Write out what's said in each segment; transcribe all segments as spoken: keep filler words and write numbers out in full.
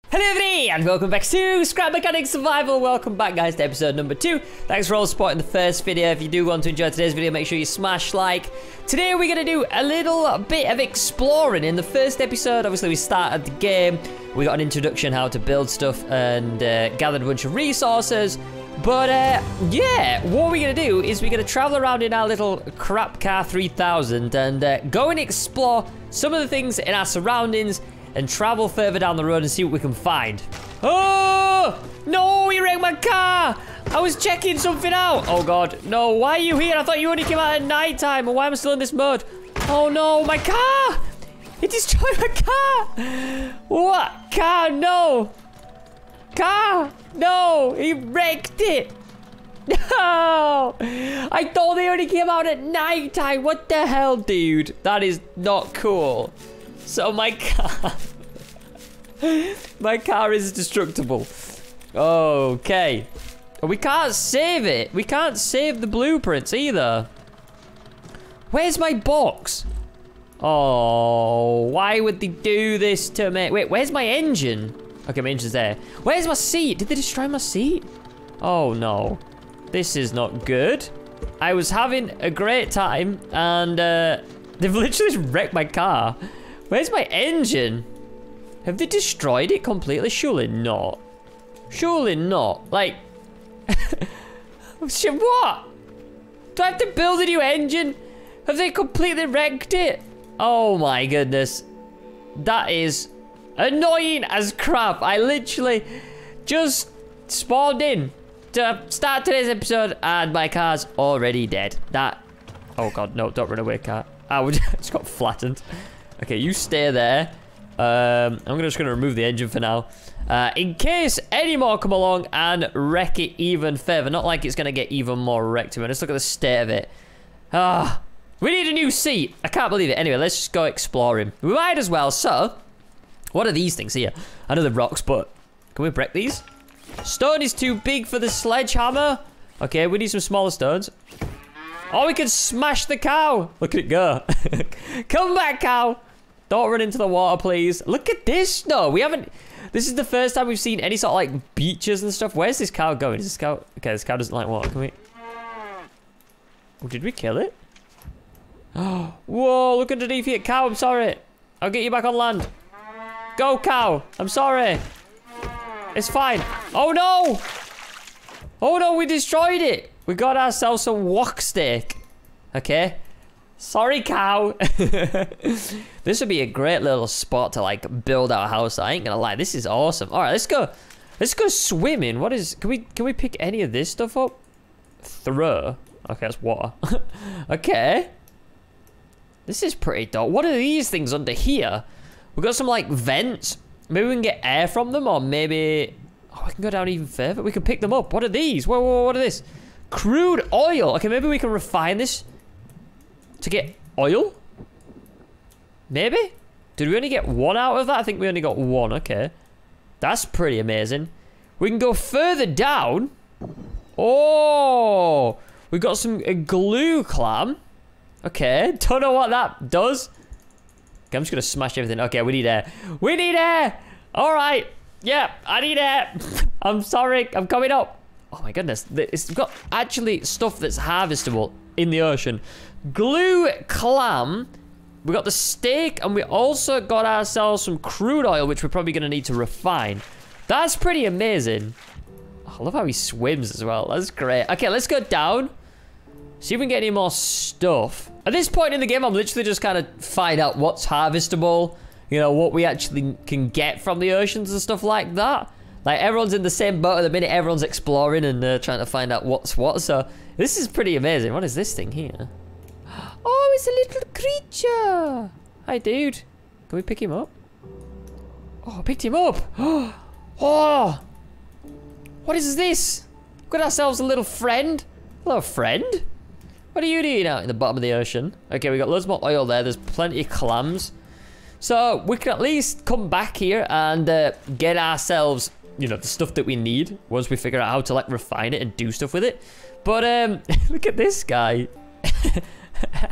Hello everybody and welcome back to Scrap Mechanics Survival. Welcome back guys to episode number two. Thanks for all supporting the first video. If you do want to enjoy today's video, make sure you smash like. Today we're going to do a little bit of exploring. In the first episode, obviously we started the game. We got an introduction how to build stuff and uh, gathered a bunch of resources. But uh, yeah, what we're going to do is we're going to travel around in our little crap car three thousand and uh, go and explore some of the things in our surroundings and travel further down the road and see what we can find. Oh! No, he wrecked my car! I was checking something out. Oh, God. No, why are you here? I thought you only came out at night time. And why am I still in this mode? Oh, no, my car! It destroyed my car! What? Car, no! Car! No! He wrecked it! No! I thought they only came out at night time. What the hell, dude? That is not cool. So my car, my car is destructible. Okay. We can't save it. We can't save the blueprints either. Where's my box? Oh, why would they do this to me? Wait, where's my engine? Okay, my engine's there. Where's my seat? Did they destroy my seat? Oh no, this is not good. I was having a great time and uh, they've literally wrecked my car. Where's my engine? Have they destroyed it completely? Surely not. Surely not. Like, what? Do I have to build a new engine? Have they completely wrecked it? Oh my goodness. That is annoying as crap. I literally just spawned in to start today's episode and my car's already dead. That, oh God, no, don't run away, car. I would, it's got flattened. Okay, you stay there. Um, I'm just going to remove the engine for now. Uh, in case any more come along and wreck it even further. Not like it's going to get even more wrecked. Just look at the state of it. Ah, we need a new seat. I can't believe it. Anyway, let's just go exploring. We might as well. So, what are these things here? I know they're rocks, but can we break these? Stone is too big for the sledgehammer. Okay, we need some smaller stones. Oh, we can smash the cow. Look at it go. Come back, cow. Don't run into the water, please. Look at this, though. We haven't... This is the first time we've seen any sort of, like, beaches and stuff. Where's this cow going? Is this cow... Okay, this cow doesn't like water. Can we... Oh, did we kill it? Oh, whoa, look underneath here. Cow, I'm sorry. I'll get you back on land. Go, cow. I'm sorry. It's fine. Oh, no. Oh, no, we destroyed it. We got ourselves some wok steak. Okay. Sorry, cow. This would be a great little spot to like build our house. I ain't gonna lie, this is awesome. All right, let's go. Let's go swimming. What is? Can we? Can we pick any of this stuff up? Throw. Okay, that's water. Okay. This is pretty dope. What are these things under here? We got some like vents. Maybe we can get air from them, or maybe. Oh, we can go down even further. We can pick them up. What are these? Whoa, whoa, what are this? Crude oil. Okay, maybe we can refine this to get oil. Maybe? Did we only get one out of that? I think we only got one. Okay. That's pretty amazing. We can go further down. Oh, we got some uh, glue clam. Okay. Don't know what that does. Okay, I'm just going to smash everything. Okay, we need air. We need air. All right. Yeah, I need air. I'm sorry. I'm coming up. Oh my goodness. It's got actually stuff that's harvestable in the ocean. Glue clam. We got the steak and we also got ourselves some crude oil, which we're probably going to need to refine. That's pretty amazing. Oh, I love how he swims as well. That's great. Okay, let's go down. See if we can get any more stuff. At this point in the game, I'm literally just kind of find out what's harvestable. You know, what we actually can get from the oceans and stuff like that. Like, everyone's in the same boat at the minute. Everyone's exploring and uh, trying to find out what's what. So, this is pretty amazing. What is this thing here? Oh, it's a little creature. Hi, dude. Can we pick him up? Oh, I picked him up. Oh. What is this? We've got ourselves a little friend. Hello, friend. What are you doing out in the bottom of the ocean? Okay, we got loads more oil there. There's plenty of clams. So, we can at least come back here and uh, get ourselves, you know, the stuff that we need once we figure out how to, like, refine it and do stuff with it. But, um, look at this guy.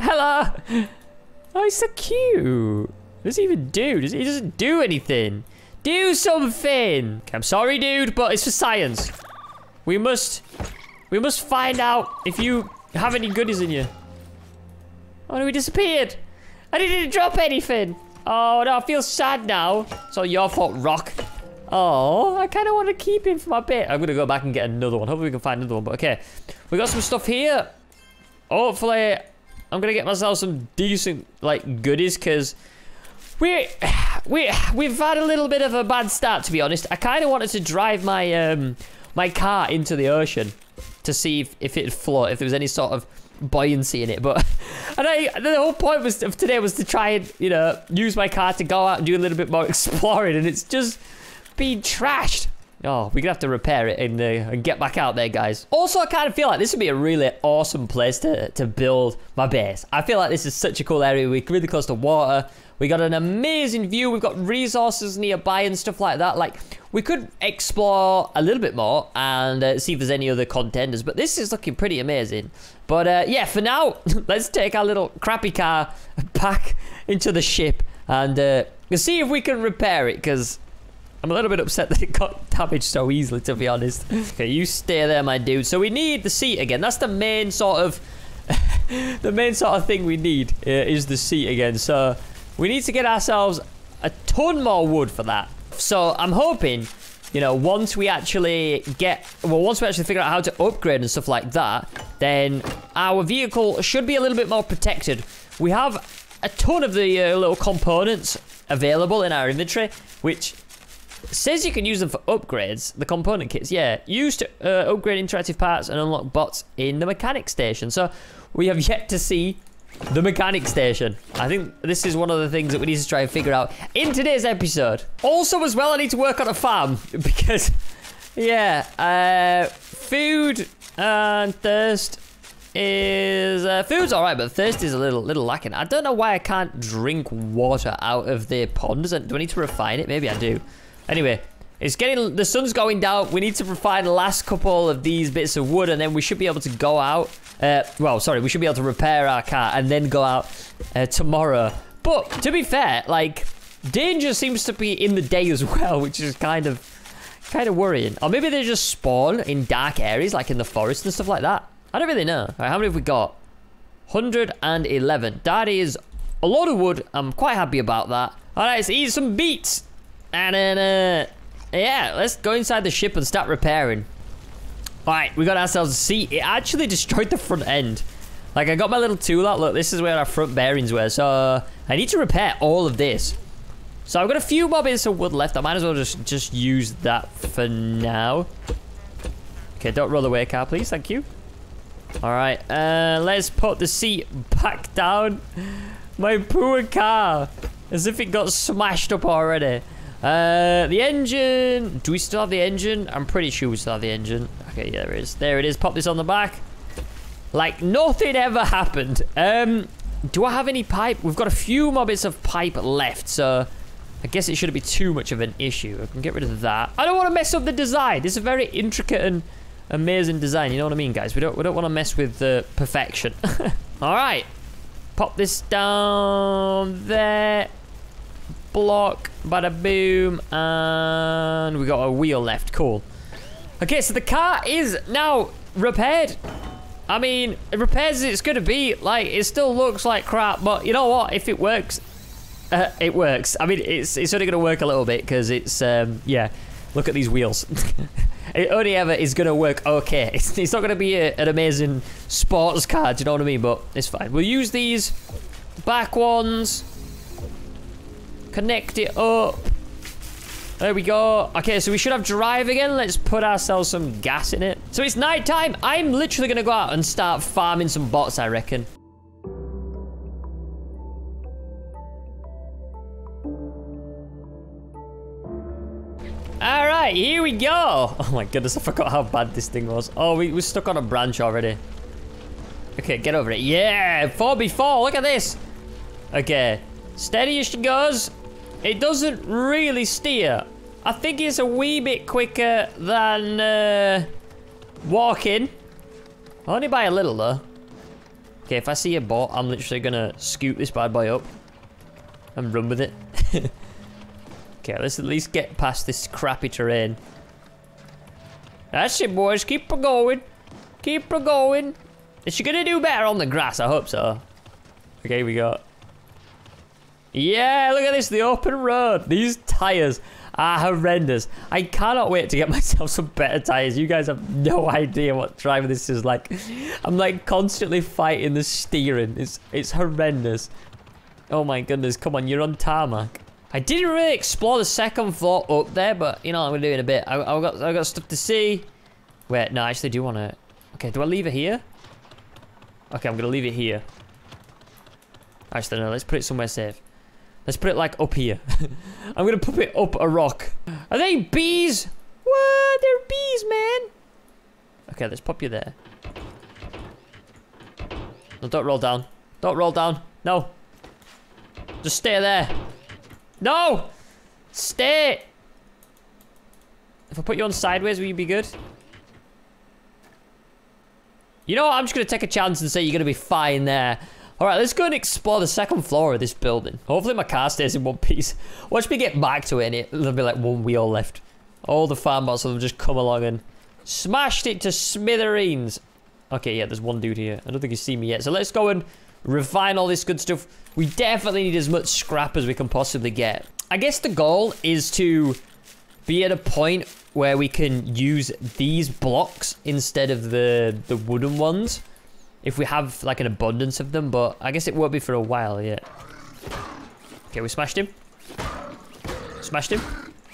Hello. Oh, he's so cute. What does he even do? Does he, he doesn't do anything. Do something. Okay, I'm sorry, dude, but it's for science. We must, we must find out if you have any goodies in you. Oh, no, we disappeared. I didn't drop anything. Oh, no, I feel sad now. It's all your fault, Rock. Oh, I kind of want to keep him for my bit. I'm going to go back and get another one. Hopefully we can find another one. But okay, we got some stuff here. Hopefully, I'm going to get myself some decent, like, goodies because we, we, we've had a little bit of a bad start, to be honest. I kind of wanted to drive my, um, my car into the ocean to see if, if it'd float, if there was any sort of buoyancy in it, but and I the whole point was of today was to try and, you know, use my car to go out and do a little bit more exploring, and it's just been trashed. Oh, we're gonna have to repair it and, uh, and get back out there, guys. Also, I kind of feel like this would be a really awesome place to, to build my base. I feel like this is such a cool area. We're really close to water. We got an amazing view. We've got resources nearby and stuff like that. Like, we could explore a little bit more and uh, see if there's any other contenders. But this is looking pretty amazing. But uh, yeah, for now, let's take our little crappy car back into the ship and uh, see if we can repair it, because I'm a little bit upset that it got damaged so easily, to be honest. Okay, you stay there, my dude. So we need the seat again. That's the main sort of the main sort of thing we need uh, is the seat again. So we need to get ourselves a ton more wood for that. So I'm hoping, you know, once we actually get, well, once we actually figure out how to upgrade and stuff like that, then our vehicle should be a little bit more protected. We have a ton of the uh, little components available in our inventory, which says you can use them for upgrades. The component kits, yeah. Used to uh, upgrade interactive parts and unlock bots in the mechanic station. So we have yet to see the mechanic station. I think this is one of the things that we need to try and figure out in today's episode. Also, as well, I need to work on a farm because, yeah, uh, food and thirst is uh, food's all right, but thirst is a little little lacking. I don't know why I can't drink water out of the ponds. Do I need to refine it? Maybe I do. Anyway, it's getting, the sun's going down. We need to refine the last couple of these bits of wood, and then we should be able to go out. Uh, well, sorry, we should be able to repair our car and then go out uh, tomorrow. But to be fair, like, danger seems to be in the day as well, which is kind of, kind of worrying. Or maybe they just spawn in dark areas, like in the forest and stuff like that. I don't really know. All right, how many have we got? one hundred eleven. That is a lot of wood. I'm quite happy about that. All right, let's eat some beets. And then, uh, yeah, let's go inside the ship and start repairing. All right, we got ourselves a seat. It actually destroyed the front end. Like, I got my little tool out. Look, this is where our front bearings were. So, uh, I need to repair all of this. So, I've got a few more bits of wood left. I might as well just, just use that for now. Okay, don't roll away, car, please. Thank you. All right, uh, let's put the seat back down. My poor car. As if it got smashed up already. Uh, the engine. Do we still have the engine? I'm pretty sure we still have the engine. Okay, yeah, there it is. There it is. Pop this on the back. Like nothing ever happened. Um, do I have any pipe? We've got a few more bits of pipe left, so I guess it shouldn't be too much of an issue. I can get rid of that. I don't want to mess up the design. It's a very intricate and amazing design. You know what I mean, guys? We don't we don't want to mess with the uh, perfection. All right. Pop this down there. Block, bada boom, and we got a wheel left. Cool. Okay, so the car is now repaired. I mean, repairs as it's gonna be. Like, it still looks like crap, but you know what? If it works, uh, it works. I mean, it's it's only gonna work a little bit because it's um yeah. Look at these wheels. It only ever is gonna work okay. It's, it's not gonna be a, an amazing sports car. Do you know what I mean? But it's fine. We'll use these back ones. Connect it up. There we go. Okay, so we should have drive again. Let's put ourselves some gas in it. So it's night time. I'm literally gonna go out and start farming some bots, I reckon. All right, here we go. Oh my goodness, I forgot how bad this thing was. Oh, we we're stuck on a branch already. Okay, get over it. Yeah, four by four. Look at this. Okay, steady as she goes. It doesn't really steer. I think it's a wee bit quicker than uh, walking. Only by a little, though. Okay, if I see a bot, I'm literally gonna scoot this bad boy up and run with it. Okay, let's at least get past this crappy terrain. That's it, boys. Keep her going. Keep her going. Is she gonna do better on the grass? I hope so. Okay, we got... Yeah, look at this. The open road. These tires are horrendous. I cannot wait to get myself some better tires. You guys have no idea what driving this is like. I'm like constantly fighting the steering. It's, it's horrendous. Oh my goodness. Come on, you're on tarmac. I didn't really explore the second floor up there, but you know I'm gonna do it in a bit. I, I got I got stuff to see. Wait, no, I actually do want to. Okay, do I leave it here? Okay, I'm gonna leave it here. Actually, no, let's put it somewhere safe. Let's put it like up here. I'm gonna put it up a rock. Are they bees? What? They're bees, man. Okay, let's pop you there. No, don't roll down. Don't roll down. No. Just stay there. No! Stay! If I put you on sideways, will you be good? You know what? I'm just going to take a chance and say you're going to be fine there. Alright, let's go and explore the second floor of this building. Hopefully my car stays in one piece. Watch me get back to it and it, there'll be like one wheel left. All the farm bots will have just come along and smashed it to smithereens. Okay, yeah, there's one dude here. I don't think he's seen me yet. So let's go and refine all this good stuff. We definitely need as much scrap as we can possibly get. I guess the goal is to be at a point where we can use these blocks instead of the, the wooden ones. If we have like an abundance of them, but I guess it won't be for a while yet. Okay, we smashed him. Smashed him.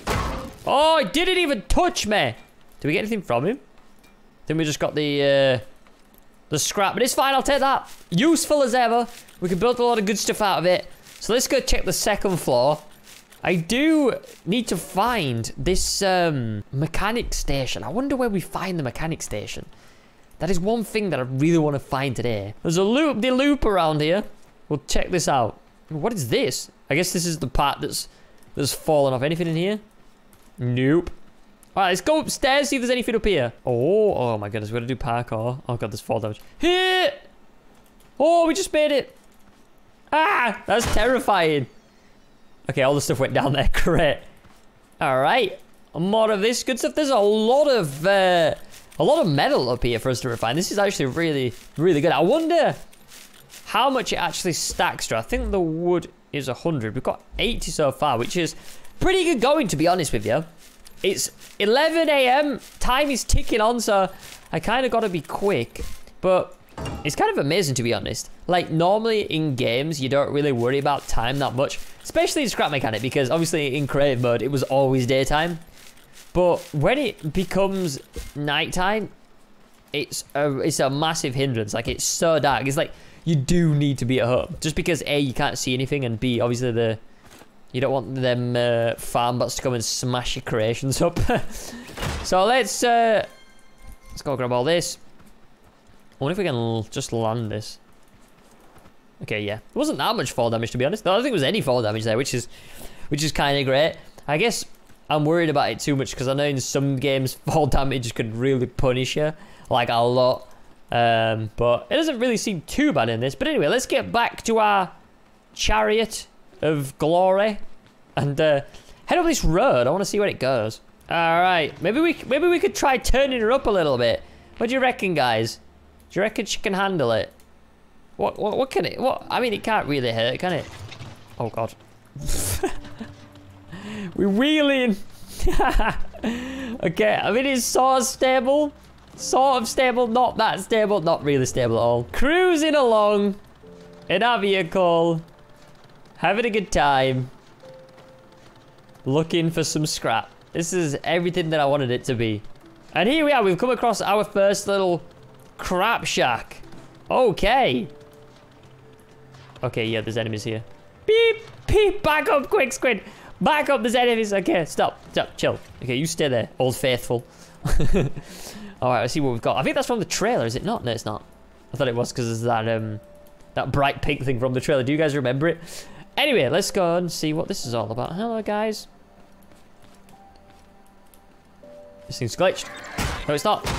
Oh, he didn't even touch me. Did we get anything from him? Then we just got the... Uh, The scrap, but it's fine, I'll take that. Useful as ever. We can build a lot of good stuff out of it. So let's go check the second floor. I do need to find this um, mechanic station. I wonder where we find the mechanic station. That is one thing that I really want to find today. There's a loop-de-loop around here. We'll check this out. What is this? I guess this is the part that's, that's fallen off. Anything in here? Nope. Alright, let's go upstairs, see if there's anything up here. Oh, oh my goodness, we're gonna do parkour. Oh god, there's fall damage. Hit! Oh, we just made it. Ah, that's terrifying. Okay, all the stuff went down there, great. Alright, more of this good stuff. There's a lot of, uh, a lot of metal up here for us to refine. This is actually really, really good. I wonder how much it actually stacks to. I think the wood is one hundred. We've got eighty so far, which is pretty good going, to be honest with you. It's eleven A M Time is ticking on, so I kind of got to be quick. But it's kind of amazing, to be honest. Like, normally in games, you don't really worry about time that much. Especially in Scrap Mechanic, because obviously in creative mode, it was always daytime. But when it becomes nighttime, it's a, it's a massive hindrance. Like, it's so dark. It's like, you do need to be at home. Just because A, you can't see anything, and B, obviously the... You don't want them uh, farm bots to come and smash your creations up. So let's uh, let's go grab all this. I wonder if we can l just land this. Okay, yeah. It wasn't that much fall damage, to be honest. I don't think there was any fall damage there, which is which is kind of great. I guess I'm worried about it too much because I know in some games fall damage could really punish you, like a lot. Um, but it doesn't really seem too bad in this. But anyway, let's get back to our chariot of glory and uh, head up this road. I want to see where it goes. All right, maybe we maybe we could try turning her up a little bit. What do you reckon, guys? Do you reckon she can handle it? What what what can it? What I mean, it can't really hurt, can it? Oh god. We're wheeling. Okay, I mean it's sort of stable, sort of stable, not that stable, not really stable at all. Cruising along in our vehicle. Having a good time. Looking for some scrap. This is everything that I wanted it to be. And here we are. We've come across our first little crap shack. Okay. Okay, yeah, there's enemies here. Beep, beep. Back up, quick, Squid. Back up, there's enemies. Okay, stop. Stop, chill. Okay, you stay there, old faithful. Alright, let's see what we've got. I think that's from the trailer, is it not? No, it's not. I thought it was because there's that, um, that bright pink thing from the trailer. Do you guys remember it? Anyway, let's go and see what this is all about. Hello, guys. This thing's glitched. No, it's not.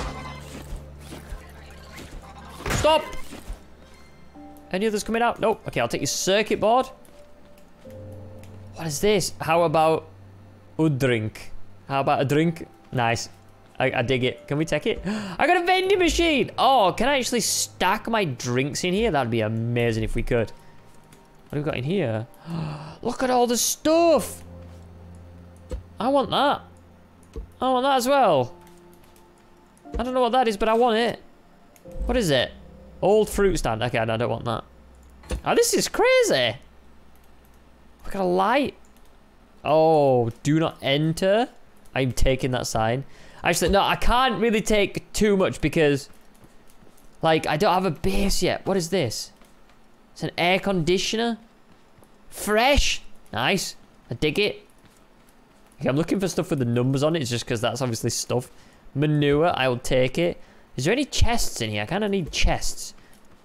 Stop! Any others coming out? Nope. Okay, I'll take your circuit board. What is this? How about A drink. How about a drink? Nice. I, I dig it. Can we take it? I got a vending machine. Oh, can I actually stack my drinks in here? That'd be amazing if we could. What have we got in here? Look at all the stuff. I want that. I want that as well. I don't know what that is, but I want it. What is it? Old fruit stand. Okay, I don't want that. Oh, this is crazy. We got a light. Oh, do not enter. I'm taking that sign. Actually, no, I can't really take too much because, like, I don't have a base yet. What is this? It's an air conditioner. Fresh. Nice. I dig it. Okay, I'm looking for stuff with the numbers on it. It's just because that's obviously stuff. Manure, I will take it. Is there any chests in here? I kind of need chests.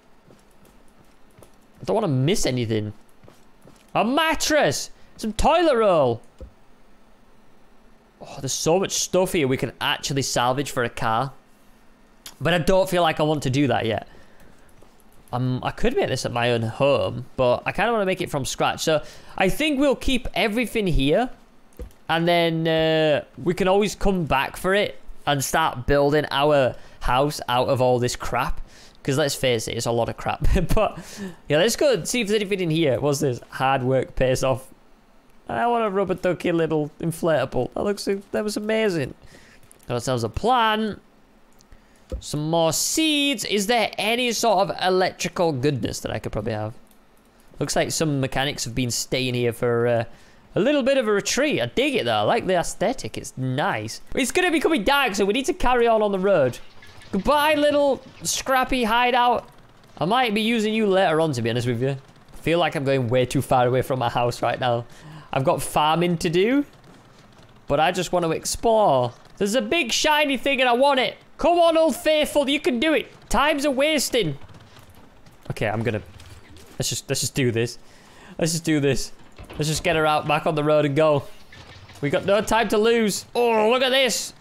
I don't want to miss anything. A mattress. Some toilet roll. Oh, there's so much stuff here we can actually salvage for a car. But I don't feel like I want to do that yet. Um, I could make this at my own home, but I kind of want to make it from scratch. So I think we'll keep everything here. And then uh, we can always come back for it and start building our house out of all this crap. Because let's face it, it's a lot of crap. But yeah, let's go and see if there's anything in here. What's this? Hard work pays off. I want a rubber ducky little inflatable. That looks, that was amazing. Got ourselves a plant. Some more seeds. Is there any sort of electrical goodness that I could probably have? Looks like some mechanics have been staying here for uh, a little bit of a retreat. I dig it though. I like the aesthetic. It's nice. It's going to be coming dark, so we need to carry on on the road. Goodbye, little scrappy hideout. I might be using you later on, to be honest with you. I feel like I'm going way too far away from my house right now. I've got farming to do, but I just want to explore. There's a big shiny thing and I want it. Come on, Old Faithful, you can do it. Times are wasting. Okay, I'm gonna... Let's just, let's just do this. Let's just do this. Let's just get her out back on the road and go. We got no time to lose. Oh, look at this.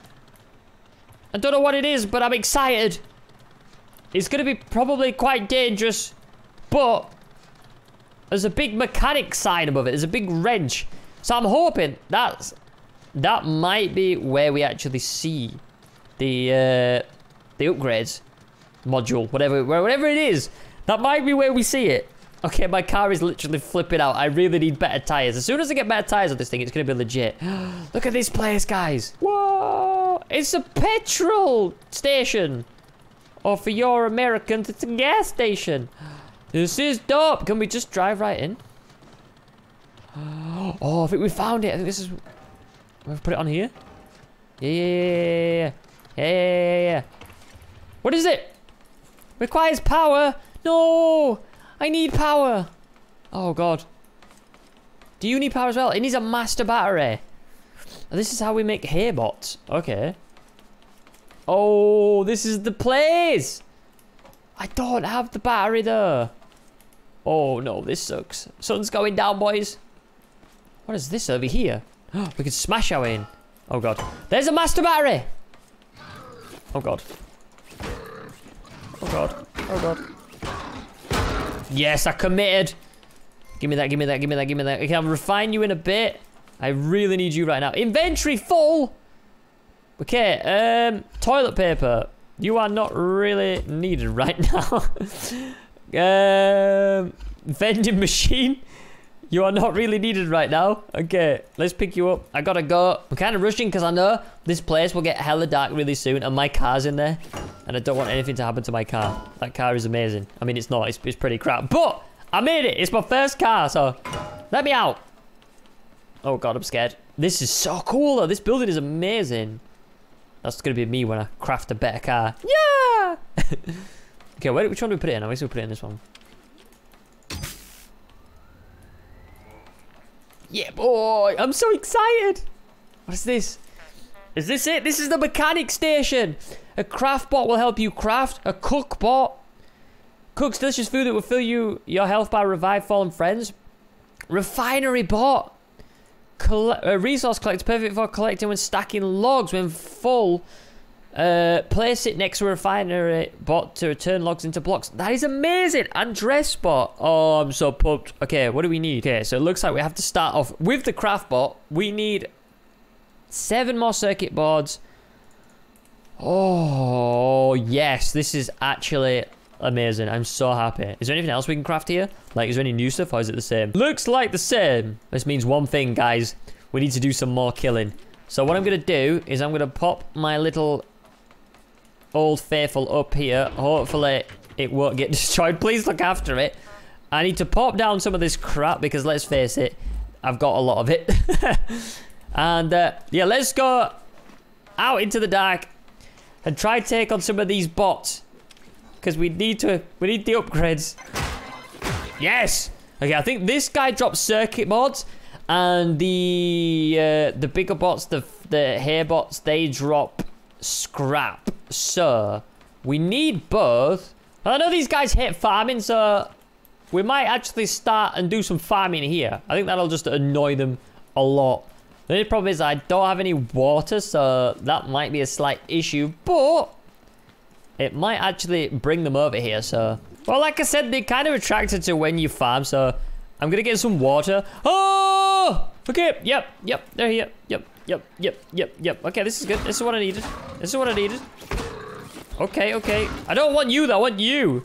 I don't know what it is, but I'm excited. It's gonna be probably quite dangerous, but there's a big mechanic sign above it. There's a big wrench. So I'm hoping that's... That might be where we actually see the uh, the upgrades module, whatever, whatever it is. That might be where we see it. Okay, my car is literally flipping out. I really need better tires. As soon as I get better tires on this thing, it's gonna be legit. Look at this place, guys. Whoa! It's a petrol station. Or for your Americans, it's a gas station. This is dope. Can we just drive right in? Oh, I think we found it. I think this is... We've put it on here. Yeah, yeah, yeah, yeah, yeah, yeah. What is it? Requires power. No, I need power. Oh God. Do you need power as well? It needs a master battery. This is how we make hay bots. Okay. Oh, this is the place. I don't have the battery though. Oh no, this sucks. Sun's going down, boys. What is this over here? We can smash our way in. Oh God. There's a master battery. Oh God. Oh God. Oh God. Yes, I committed. Give me that, give me that, give me that, give me that. Okay, I'll refine you in a bit. I really need you right now. Inventory full. Okay, um, toilet paper. You are not really needed right now. um, vending machine. You are not really needed right now. Okay, let's pick you up. I gotta go. I'm kind of rushing because I know this place will get hella dark really soon and my car's in there. And I don't want anything to happen to my car. That car is amazing. I mean, it's not. It's, it's pretty crap. But I made it. It's my first car, so let me out. Oh God, I'm scared. This is so cool though. This building is amazing. That's gonna be me when I craft a better car. Yeah! Okay, where, which one do we put it in? I guess we'll put it in this one. Yeah, boy! I'm so excited! What is this? Is this it? This is the mechanic station! A craft bot will help you craft. A cook bot cooks delicious food that will fill you your health bar, revive fallen friends. Refinery bot. Coll a resource collector perfect for collecting and stacking logs when full. Uh, place it next to a refinery bot to return logs into blocks. That is amazing. And dress bot. Oh, I'm so pumped. Okay, what do we need? Okay, so it looks like we have to start off with the craft bot. We need Seven more circuit boards. Oh, yes. This is actually amazing. I'm so happy. Is there anything else we can craft here? Like, is there any new stuff or is it the same? Looks like the same. This means one thing, guys. We need to do some more killing. So what I'm going to do is I'm going to pop my little Old Faithful up here. Hopefully it won't get destroyed. Please look after it. I need to pop down some of this crap because let's face it, I've got a lot of it. And uh, yeah, let's go out into the dark and try to take on some of these bots because we need to. We need the upgrades. Yes. Okay, I think this guy drops circuit boards, and the uh, the bigger bots, the the hair bots, they drop scrap. So we need both. I know these guys hate farming, so we might actually start and do some farming here. I think that'll just annoy them a lot. The only problem is I don't have any water, so that might be a slight issue, but it might actually bring them over here, so. Well, like I said, they're kind of attracted to when you farm, so I'm gonna get some water. Oh! Okay, yep, yep, they're here. Yep, yep, yep, yep, yep. Okay, this is good. This is what I needed. This is what I needed. Okay, okay. I don't want you, though. I want you.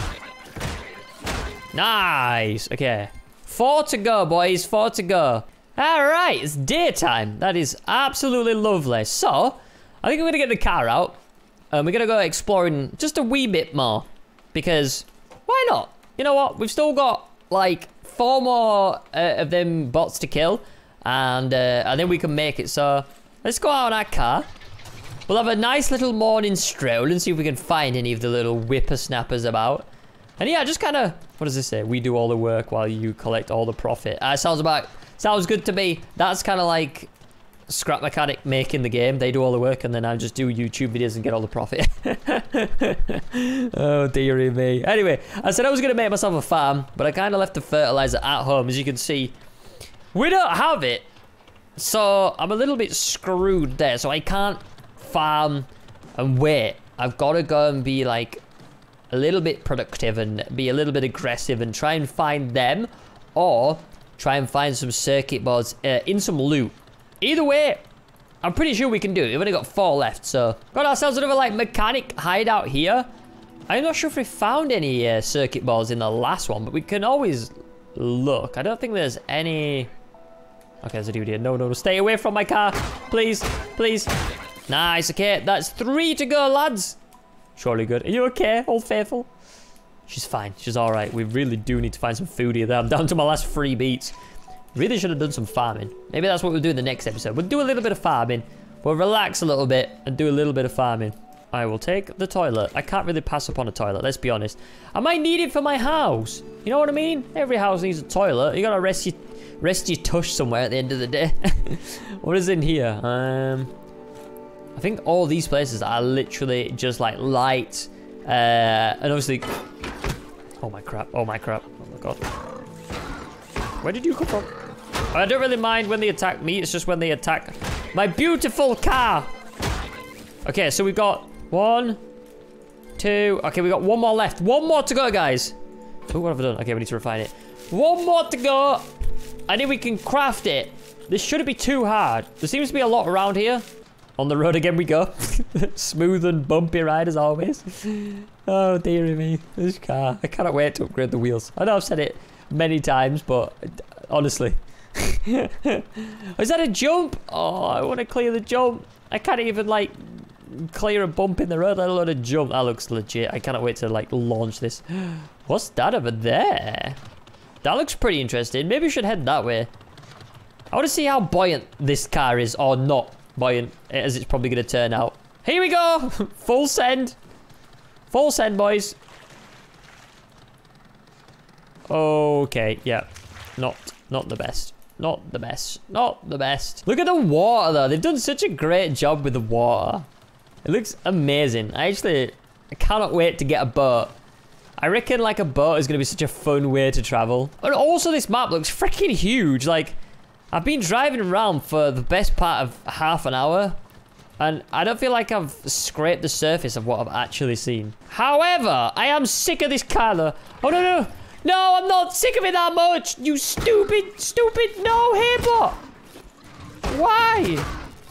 Nice. Okay. Four to go, boys. Four to go. All right. It's daytime. That is absolutely lovely. So, I think I'm going to get the car out. And we're going to go exploring just a wee bit more. Because, why not? You know what? We've still got, like, four more uh, of them bots to kill. And, uh, and then we can make it. So, let's go out on our car. We'll have a nice little morning stroll and see if we can find any of the little whippersnappers about. And yeah, just kind of, what does this say? We do all the work while you collect all the profit. Uh, sounds about, sounds good to me. That's kind of like Scrap Mechanic making the game. They do all the work and then I just do YouTube videos and get all the profit. Oh, dearie me. Anyway, I said I was going to make myself a farm, but I kind of left the fertilizer at home. As you can see, we don't have it. So I'm a little bit screwed there. So I can't farm and wait. I've got to go and be like a little bit productive and be a little bit aggressive and try and find them or try and find some circuit boards uh, in some loot. Either way, I'm pretty sure we can do it. We've only got four left, so got ourselves another like mechanic hideout here. I'm not sure if we found any uh, circuit boards in the last one, but we can always look. I don't think there's any. Okay, there's a dude here. No, no, no, stay away from my car, please, please. Nice, okay, that's three to go, lads. Surely good. Are you okay, Old Faithful? She's fine, she's all right. We really do need to find some food here. I'm down to my last three beats. Really should have done some farming. Maybe that's what we'll do in the next episode. We'll do a little bit of farming. We'll relax a little bit and do a little bit of farming. I will take the toilet. I can't really pass upon a toilet, let's be honest. I might need it for my house. You know what I mean? Every house needs a toilet. You gotta rest your, rest your tush somewhere at the end of the day. What is in here? Um... I think all these places are literally just like light, uh, and obviously, oh my crap, oh my crap, oh my god. Where did you come from? I don't really mind when they attack me, it's just when they attack my beautiful car. Okay, so we've got one, two, okay, we got one more left. One more to go, guys. Oh, what have I done? Okay, we need to refine it. One more to go, and then we can craft it. This shouldn't be too hard. There seems to be a lot around here. On the road again we go. Smooth and bumpy ride as always. Oh, dearie me. This car. I cannot wait to upgrade the wheels. I know I've said it many times, but honestly. Is that a jump? Oh, I want to clear the jump. I can't even, like, clear a bump in the road, let alone a jump. That looks legit. I cannot wait to, like, launch this. What's that over there? That looks pretty interesting. Maybe we should head that way. I want to see how buoyant this car is, or not buoyant, as it's probably going to turn out. Here we go. Full send. Full send, boys. Okay, yeah. Not, not the best. Not the best. Not the best. Look at the water, though. They've done such a great job with the water. It looks amazing. I actually, I cannot wait to get a boat. I reckon, like, a boat is going to be such a fun way to travel. And also, this map looks freaking huge. Like, I've been driving around for the best part of half an hour, and I don't feel like I've scraped the surface of what I've actually seen. However, I am sick of this car, though. Oh, no, no. No, I'm not sick of it that much. You stupid, stupid, no, Haybot. Why?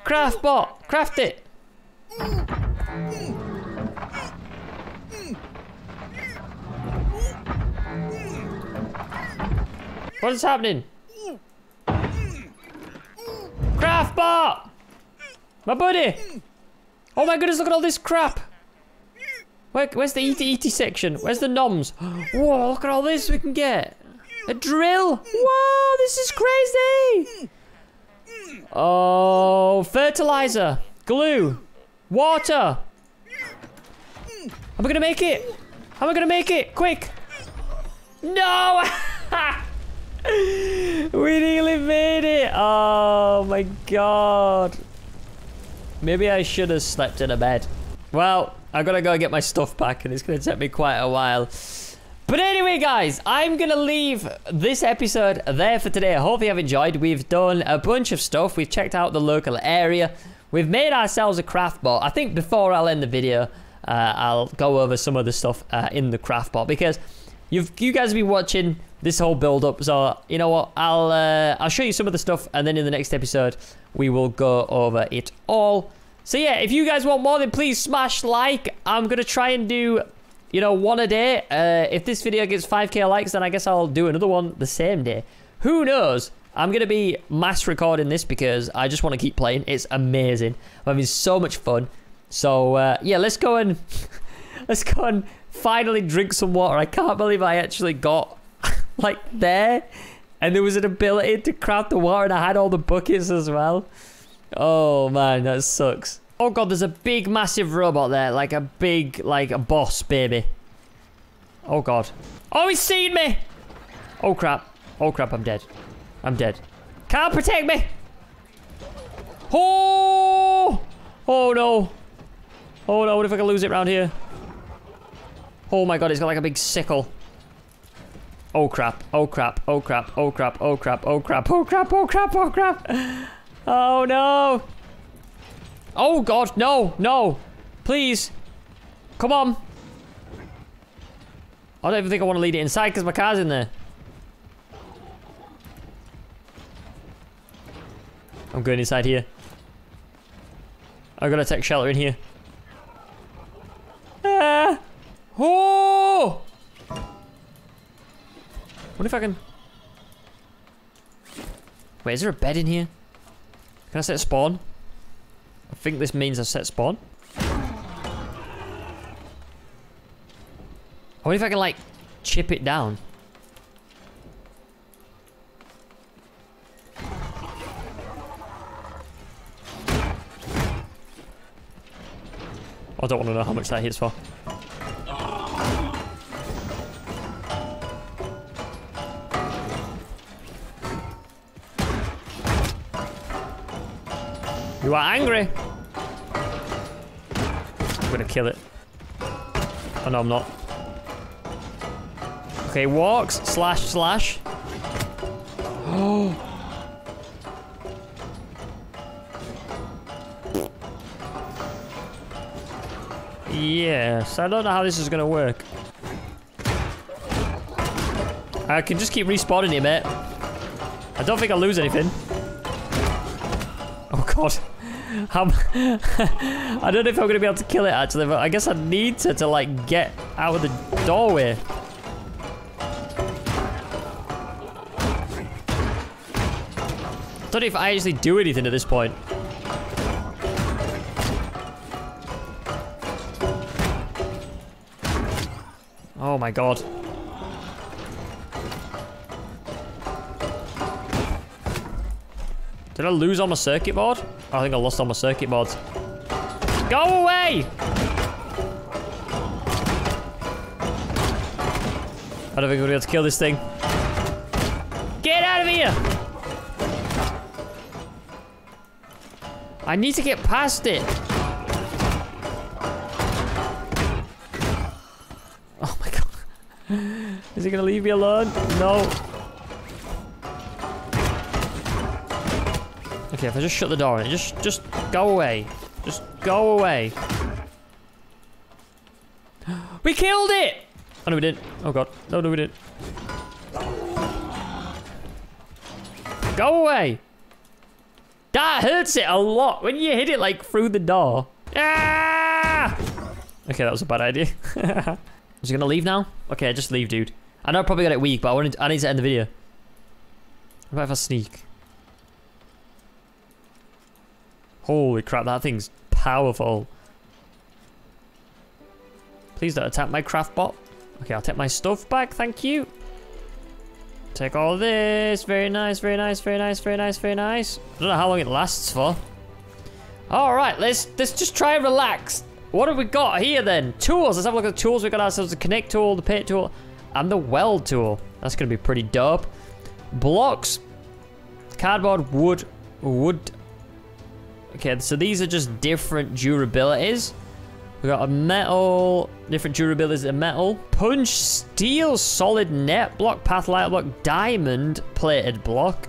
Craft bot. Craft it. What is happening? Craft bot! My buddy! Oh my goodness, look at all this crap! Where, where's the eaty eaty section? Where's the noms? Whoa, look at all this we can get! A drill! Whoa, this is crazy! Oh, fertilizer! Glue! Water! Am I gonna make it? Am I gonna make it? Quick! No! We nearly made it! Oh my god. Maybe I should have slept in a bed. Well, I gotta go get my stuff back and it's gonna take me quite a while. But anyway, guys, I'm gonna leave this episode there for today. I hope you have enjoyed. We've done a bunch of stuff. We've checked out the local area. We've made ourselves a craft bot. I think before I'll end the video, uh, I'll go over some of the stuff uh, in the craft bot because you've you guys have been watching this whole build up, so you know what, I'll uh, I'll show you some of the stuff and then in the next episode we will go over it all. So yeah, if you guys want more, then please smash like. I'm gonna try and do, you know, one a day. Uh, if this video gets five K likes, then I guess I'll do another one the same day. Who knows? I'm gonna be mass recording this because I just want to keep playing. It's amazing. I'm having so much fun. So uh, yeah, let's go and let's go and finally drink some water. I can't believe I actually got like there and there was an ability to craft the water and I had all the buckets as well. Oh man, that sucks. Oh god, there's a big massive robot there, like a big like a boss baby. Oh god. Oh, he's seen me. Oh crap. Oh crap, I'm dead. I'm dead. Can't protect me. Oh, oh no. Oh no, what if I can lose it around here? Oh my god, he's got like a big sickle. Oh crap, oh crap, oh crap, oh crap, oh crap, oh crap, oh crap, oh crap, oh crap. Oh no. Oh god, no, no. Please. Come on. I don't even think I want to lead it inside because my car's in there. I'm going inside here. I'm gonna take shelter in here. Ah. Oh! What if I can... Wait, is there a bed in here? Can I set spawn? I think this means I set spawn. What if I can, like, chip it down? I don't want to know how much that hits for. You are angry. I'm gonna kill it. Oh no, I'm not. Okay, walks, slash, slash. Oh. Yes, I don't know how this is gonna work. I can just keep respawning it, mate. I don't think I'll lose anything. Oh god. I'm I don't know if I'm gonna be able to kill it actually, but I guess I need to to like get out of the doorway. I don't know if I actually do anything at this point. Oh my god. Did I lose on my circuit board? Oh, I think I lost on my circuit boards. Go away! I don't think I'm gonna be able to kill this thing. Get out of here! I need to get past it. Oh my god. Is he gonna leave me alone? No. Okay, if I just shut the door and just just go away. Just go away. We killed it! Oh no we didn't. Oh god. No no we didn't. Go away! That hurts it a lot when you hit it like through the door. Ah! Okay, that was a bad idea. Is he gonna leave now? Okay, just leave, dude. I know I probably got it weak, but I wanted to, I need to end the video. What about if I sneak? Holy crap, that thing's powerful. Please don't attack my craft bot. Okay, I'll take my stuff back, thank you. Take all this. Very nice, very nice, very nice, very nice, very nice. I don't know how long it lasts for. Alright, let's let's just try and relax. What have we got here then? Tools. Let's have a look at the tools. We got ourselves the connect tool, the paint tool, and the weld tool. That's gonna be pretty dope. Blocks. Cardboard, wood, wood. Okay, so these are just different durabilities. We got a metal, different durabilities of metal. Punch, steel, solid net block, path light block, diamond plated block,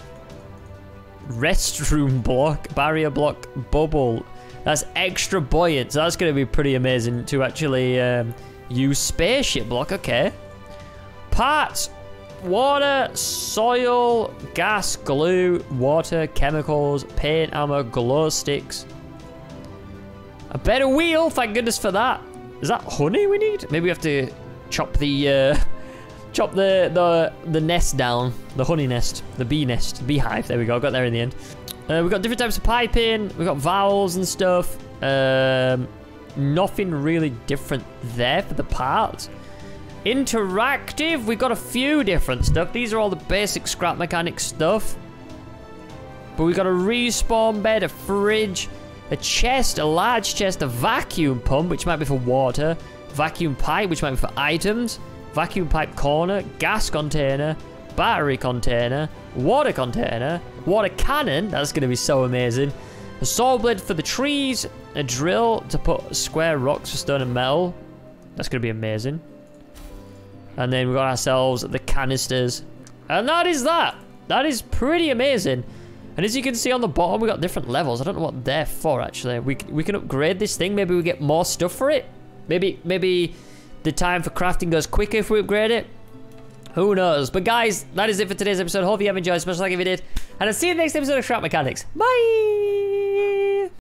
restroom block, barrier block, bubble. That's extra buoyant, so that's going to be pretty amazing to actually um, use spaceship block. Okay. Parts, water, soil, gas, glue, water, chemicals, paint, armor, glow sticks. A better wheel, thank goodness for that. Is that honey we need? Maybe we have to chop the uh, chop the the the nest down, the honey nest, the bee nest, beehive. There we go. Got there in the end. Uh, we've got different types of piping. We've got valves and stuff. Um, nothing really different there for the parts. Interactive. We've got a few different stuff. These are all the basic scrap mechanic stuff. But we've got a respawn bed, a fridge, a chest, a large chest, a vacuum pump, which might be for water, vacuum pipe, which might be for items, vacuum pipe corner, gas container, battery container, water container, water cannon, that's going to be so amazing, a saw blade for the trees, a drill to put square rocks for stone and metal, that's going to be amazing, and then we've got ourselves the canisters, and that is that. That is pretty amazing. And as you can see on the bottom, we got different levels. I don't know what they're for, actually. We, we can upgrade this thing. Maybe we get more stuff for it. Maybe maybe the time for crafting goes quicker if we upgrade it. Who knows? But guys, that is it for today's episode. Hope you have enjoyed. Smash like if you did. And I'll see you in the next episode of Scrap Mechanics. Bye!